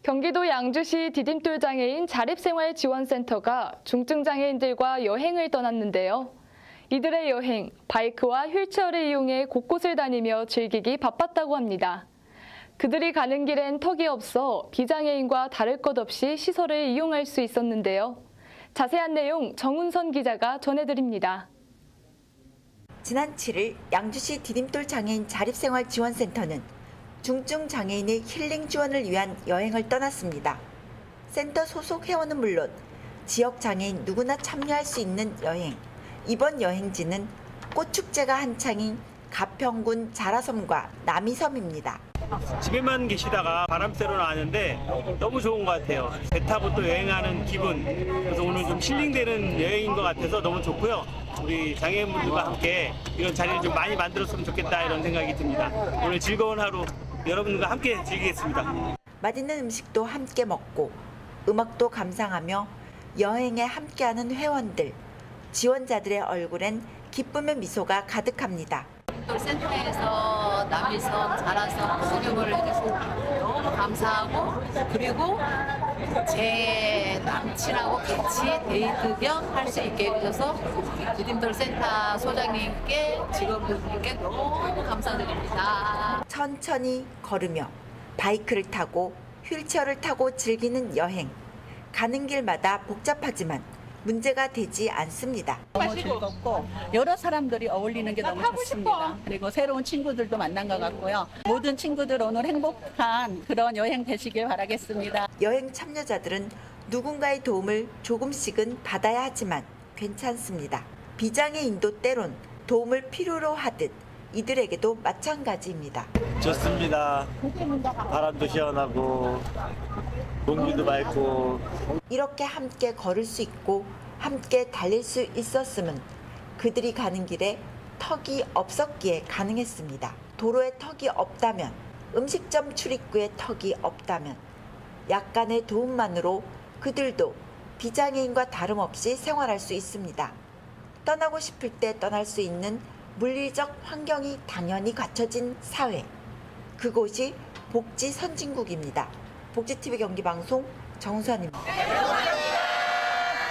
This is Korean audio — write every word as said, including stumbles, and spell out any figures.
경기도 양주시 디딤돌장애인 자립생활지원센터가 중증장애인들과 여행을 떠났는데요. 이들의 여행, 바이크와 휠체어를 이용해 곳곳을 다니며 즐기기 바빴다고 합니다. 그들이 가는 길엔 턱이 없어 비장애인과 다를 것 없이 시설을 이용할 수 있었는데요. 자세한 내용 정운선 기자가 전해드립니다. 지난 칠일 양주시 디딤돌장애인 자립생활지원센터는 중증 장애인의 힐링 지원을 위한 여행을 떠났습니다. 센터 소속 회원은 물론 지역 장애인 누구나 참여할 수 있는 여행. 이번 여행지는 꽃축제가 한창인 가평군 자라섬과 남이섬입니다. 집에만 계시다가 바람 쐬러 나왔는데 너무 좋은 것 같아요. 배 타고 또 여행하는 기분. 그래서 오늘 좀 힐링되는 여행인 것 같아서 너무 좋고요. 우리 장애인분들과 함께 이런 자리를 좀 많이 만들었으면 좋겠다 이런 생각이 듭니다. 오늘 즐거운 하루 여러분들과 함께 즐기겠습니다. 맛있는 음식도 함께 먹고 음악도 감상하며 여행에 함께하는 회원들, 지원자들의 얼굴엔 기쁨의 미소가 가득합니다. 센터에서 남이섬, 자라섬 구경을 해주셔서 너무 감사하고, 그리고 제 남친하고 같이 데이트 겸 할 수 있게 해주셔서 디딤돌 센터 소장님께, 직원분들께 너무 감사드립니다. 천천히 걸으며 바이크를 타고 휠체어를 타고 즐기는 여행. 가는 길마다 복잡하지만 문제가 되지 않습니다. 너무 즐겁고 여러 사람들이 어울리는 게 너무 좋습니다. 그리고 새로운 친구들도 만난 것 같고요. 모든 친구들 오늘 행복한 그런 여행 되시길 바라겠습니다. 여행 참여자들은 누군가의 도움을 조금씩은 받아야 하지만 괜찮습니다. 비장애인도 때론 도움을 필요로 하듯 이들에게도 마찬가지입니다. 좋습니다. 바람도 시원하고 공기도 맑고. 이렇게 함께 걸을 수 있고 함께 달릴 수 있었음은 그들이 가는 길에 턱이 없었기에 가능했습니다. 도로에 턱이 없다면, 음식점 출입구에 턱이 없다면 약간의 도움만으로 그들도 비장애인과 다름없이 생활할 수 있습니다. 떠나고 싶을 때 떠날 수 있는 물리적 환경이 당연히 갖춰진 사회. 그곳이 복지 선진국입니다. 복지티비 경기방송 정수환입니다.